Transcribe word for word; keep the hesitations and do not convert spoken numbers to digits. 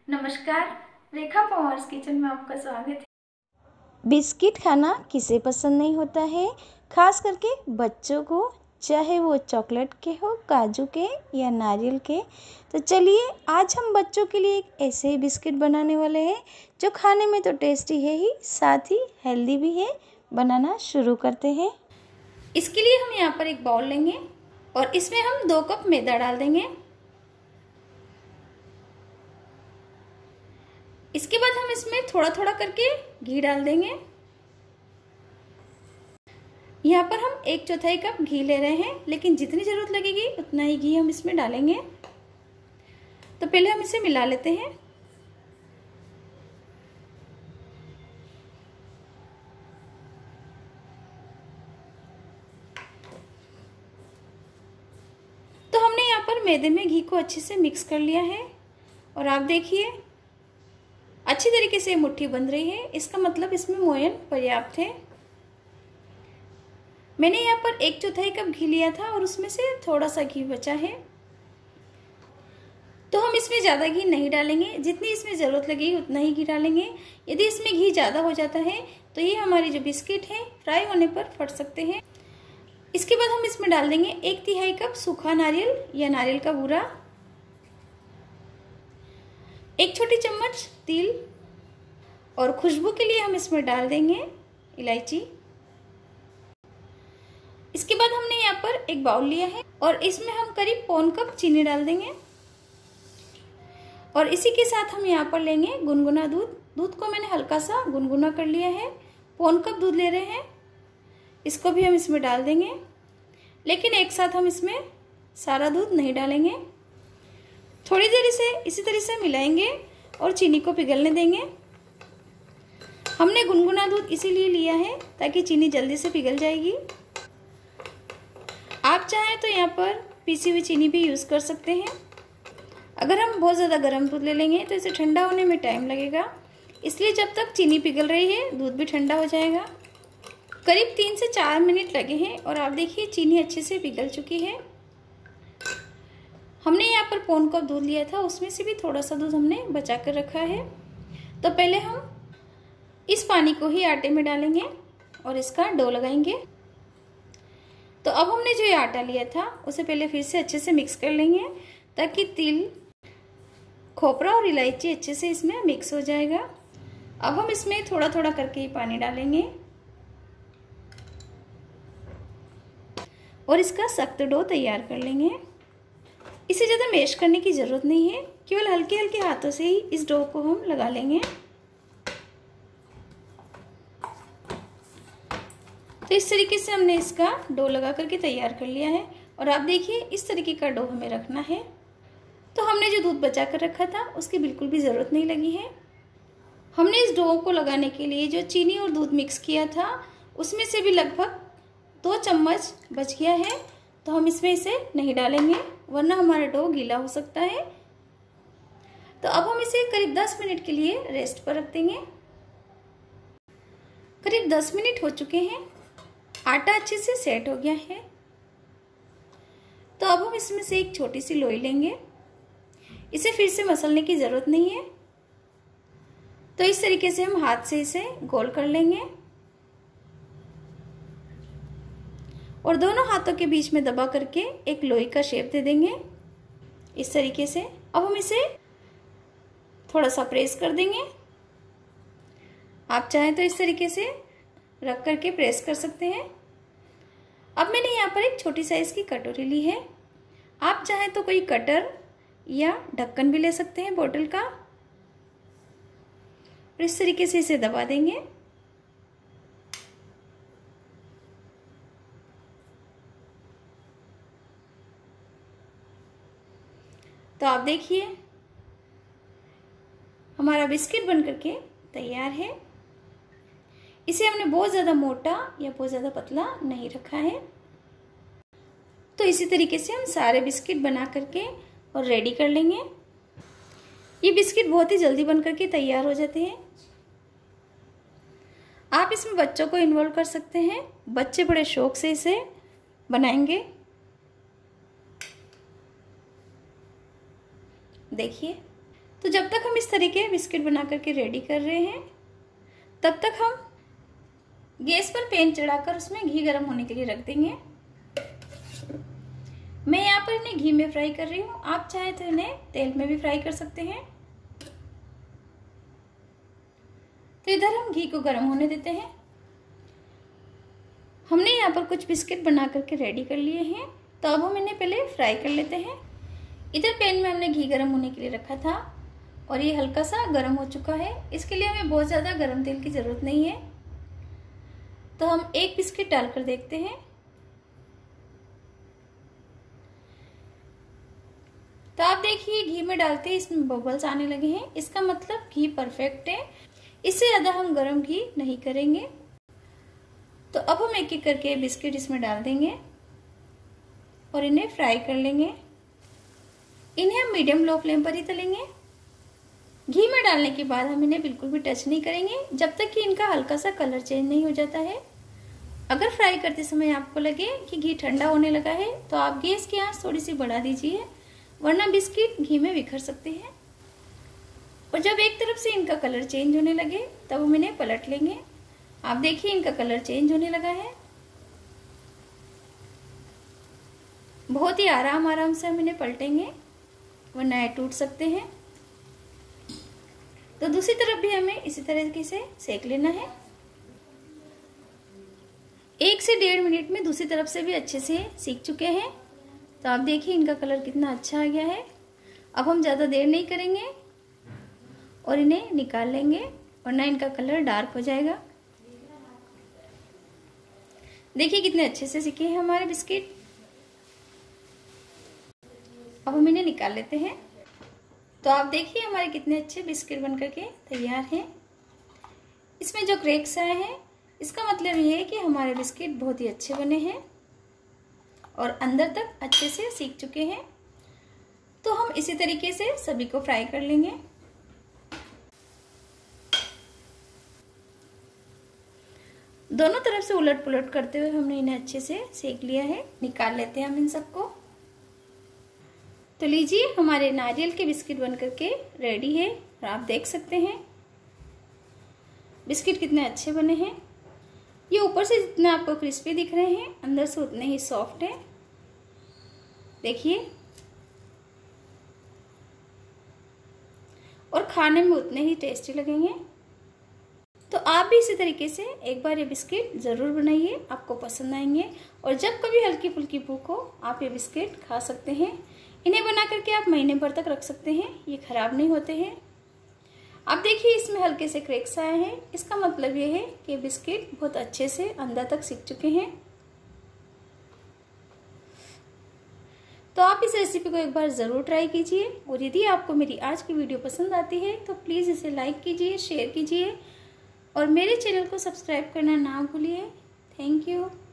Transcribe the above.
नमस्कार, रेखा पवार्स किचन में आपका स्वागत है। बिस्किट खाना किसे पसंद नहीं होता है, खास करके बच्चों को, चाहे वो चॉकलेट के हो, काजू के या नारियल के। तो चलिए आज हम बच्चों के लिए एक ऐसे ही बिस्किट बनाने वाले हैं जो खाने में तो टेस्टी है ही, साथ ही हेल्दी भी है। बनाना शुरू करते हैं। इसके लिए हम यहाँ पर एक बाउल लेंगे और इसमें हम दो कप मैदा डाल देंगे। इसके बाद हम इसमें थोड़ा थोड़ा करके घी डाल देंगे। यहाँ पर हम एक चौथाई कप घी ले रहे हैं, लेकिन जितनी ज़रूरत लगेगी उतना ही घी हम इसमें डालेंगे। तो पहले हम इसे मिला लेते हैं। तो हमने यहाँ पर मैदे में घी को अच्छे से मिक्स कर लिया है और आप देखिए अच्छी तरीके से मुट्ठी बंध रही है। इसका मतलब इसमें मोयन पर्याप्त है। मैंने यहाँ पर एक चौथाई कप घी लिया था और उसमें से थोड़ा सा घी बचा है, तो हम इसमें ज़्यादा घी नहीं डालेंगे। जितनी इसमें ज़रूरत लगेगी उतना ही घी डालेंगे। यदि इसमें घी ज़्यादा हो जाता है तो ये हमारी जो बिस्किट है फ्राई होने पर फट सकते हैं। इसके बाद हम इसमें डाल देंगे एक तिहाई कप सूखा नारियल या नारियल का बूरा, एक छोटी चम्मच तिल और खुशबू के लिए हम इसमें डाल देंगे इलायची। इसके बाद हमने यहाँ पर एक बाउल लिया है और इसमें हम करीब पौन कप चीनी डाल देंगे और इसी के साथ हम यहाँ पर लेंगे गुनगुना दूध। दूध को मैंने हल्का सा गुनगुना कर लिया है। पौन कप दूध ले रहे हैं, इसको भी हम इसमें डाल देंगे, लेकिन एक साथ हम इसमें सारा दूध नहीं डालेंगे। थोड़ी देर इसे इसी तरह से मिलाएंगे और चीनी को पिघलने देंगे। हमने गुनगुना दूध इसीलिए लिया है ताकि चीनी जल्दी से पिघल जाएगी। आप चाहें तो यहाँ पर पीसी हुई चीनी भी यूज़ कर सकते हैं। अगर हम बहुत ज़्यादा गर्म दूध ले लेंगे तो इसे ठंडा होने में टाइम लगेगा, इसलिए जब तक चीनी पिघल रही है दूध भी ठंडा हो जाएगा। करीब तीन से चार मिनट लगे हैं और आप देखिए चीनी अच्छे से पिघल चुकी है। हमने यहाँ पर पौन कप दूध लिया था, उसमें से भी थोड़ा सा दूध हमने बचा कर रखा है। तो पहले हम इस पानी को ही आटे में डालेंगे और इसका डो लगाएंगे। तो अब हमने जो ये आटा लिया था उसे पहले फिर से अच्छे से मिक्स कर लेंगे ताकि तिल, खोपरा और इलायची अच्छे से इसमें मिक्स हो जाएगा। अब हम इसमें थोड़ा थोड़ा करके ही पानी डालेंगे और इसका सख्त डो तैयार कर लेंगे। इसे ज़्यादा मैश करने की ज़रूरत नहीं है, केवल हल्के हल्के हाथों से ही इस डो को हम लगा लेंगे। तो इस तरीके से हमने इसका डो लगा करके तैयार कर लिया है और आप देखिए इस तरीके का डो हमें रखना है। तो हमने जो दूध बचा कर रखा था उसकी बिल्कुल भी ज़रूरत नहीं लगी है। हमने इस डो को लगाने के लिए जो चीनी और दूध मिक्स किया था उसमें से भी लगभग दो चम्मच बच गया है, तो हम इसमें इसे नहीं डालेंगे वरना हमारा डो गीला हो सकता है। तो अब हम इसे करीब दस मिनट के लिए रेस्ट पर रख देंगे। करीब दस मिनट हो चुके हैं, आटा अच्छे से सेट हो गया है। तो अब हम इसमें से एक छोटी सी लोई लेंगे। इसे फिर से मसलने की ज़रूरत नहीं है, तो इस तरीके से हम हाथ से इसे गोल कर लेंगे और दोनों हाथों के बीच में दबा करके एक लोई का शेप दे देंगे इस तरीके से। अब हम इसे थोड़ा सा प्रेस कर देंगे। आप चाहें तो इस तरीके से रख करके प्रेस कर सकते हैं। अब मैंने यहाँ पर एक छोटी साइज की कटोरी ली है। आप चाहें तो कोई कटर या ढक्कन भी ले सकते हैं बोतल का और इस तरीके से इसे दबा देंगे। तो आप देखिए हमारा बिस्किट बन करके तैयार है। इसे हमने बहुत ज़्यादा मोटा या बहुत ज़्यादा पतला नहीं रखा है। तो इसी तरीके से हम सारे बिस्किट बना करके और रेडी कर लेंगे। ये बिस्किट बहुत ही जल्दी बन करके तैयार हो जाते हैं। आप इसमें बच्चों को इन्वॉल्व कर सकते हैं, बच्चे बड़े शौक से इसे बनाएंगे। देखिए तो जब तक हम इस तरीके के बिस्किट बना करके रेडी कर रहे हैं, तब तक हम गैस पर पैन चढ़ाकर उसमें घी गर्म होने के लिए रख देंगे। मैं यहाँ पर इन्हें घी में फ्राई कर रही हूँ, आप चाहे तो इन्हें तेल में भी फ्राई कर सकते हैं। तो इधर हम घी को गर्म होने देते हैं। हमने यहाँ पर कुछ बिस्किट बना करके रेडी कर लिए हैं, तो अब हम इन्हें पहले फ्राई कर लेते हैं। इधर पैन में हमने घी गर्म होने के लिए रखा था और ये हल्का सा गर्म हो चुका है। इसके लिए हमें बहुत ज़्यादा गर्म तेल की ज़रूरत नहीं है। तो हम एक बिस्किट डालकर देखते हैं। तो आप देखिए घी में डालते ही इसमें बबल्स आने लगे हैं, इसका मतलब घी परफेक्ट है। इससे ज़्यादा हम गर्म घी नहीं करेंगे। तो अब हम एक एक करके बिस्किट इसमें डाल देंगे और इन्हें फ्राई कर लेंगे। इन्हें हम मीडियम लो फ्लेम पर ही तलेंगे। घी में डालने के बाद हम इन्हें बिल्कुल भी टच नहीं करेंगे जब तक कि इनका हल्का सा कलर चेंज नहीं हो जाता है। अगर फ्राई करते समय आपको लगे कि घी ठंडा होने लगा है तो आप गैस की आंच थोड़ी सी बढ़ा दीजिए, वरना बिस्किट घी में बिखर सकते हैं। और जब एक तरफ से इनका कलर चेंज होने लगे तब हम इन्हें पलट लेंगे। आप देखिए इनका कलर चेंज होने लगा है। बहुत ही आराम आराम से हम इन्हें पलटेंगे, वरना ये टूट सकते हैं। तो दूसरी तरफ भी हमें इसी तरीके से सेक लेना है। एक से डेढ़ मिनट में दूसरी तरफ से भी अच्छे से सीख चुके हैं। तो आप देखिए इनका कलर कितना अच्छा आ गया है। अब हम ज़्यादा देर नहीं करेंगे और इन्हें निकाल लेंगे, वरना इनका कलर डार्क हो जाएगा। देखिए कितने अच्छे से सीखे हैं हमारे बिस्किट। अब हम इन्हें निकाल लेते हैं। तो आप देखिए हमारे कितने अच्छे बिस्किट बनकर के तैयार हैं। इसमें जो क्रैक्स आए हैं इसका मतलब ये है कि हमारे बिस्किट बहुत ही अच्छे बने हैं और अंदर तक अच्छे से सीख चुके हैं। तो हम इसी तरीके से सभी को फ्राई कर लेंगे। दोनों तरफ से उलट पुलट करते हुए हमने इन्हें अच्छे से सेक लिया है। निकाल लेते हैं हम इन सबको। तो लीजिए हमारे नारियल के बिस्किट बनकर के रेडी है और आप देख सकते हैं बिस्किट कितने अच्छे बने हैं। ये ऊपर से जितने आपको क्रिस्पी दिख रहे हैं, अंदर से उतने ही सॉफ्ट है। देखिए, और खाने में उतने ही टेस्टी लगेंगे। तो आप भी इसी तरीके से एक बार ये बिस्किट ज़रूर बनाइए, आपको पसंद आएंगे। और जब कभी हल्की फुल्की भूख हो आप ये बिस्किट खा सकते हैं। इन्हें बना करके आप महीने भर तक रख सकते हैं, ये खराब नहीं होते हैं। आप देखिए इसमें हल्के से क्रैक्स आए हैं, इसका मतलब ये है कि बिस्किट बहुत अच्छे से अंदर तक सीख चुके हैं। तो आप इस रेसिपी को एक बार ज़रूर ट्राई कीजिए। और यदि आपको मेरी आज की वीडियो पसंद आती है तो प्लीज़ इसे लाइक कीजिए, शेयर कीजिए और मेरे चैनल को सब्सक्राइब करना ना भूलिए। Thank you.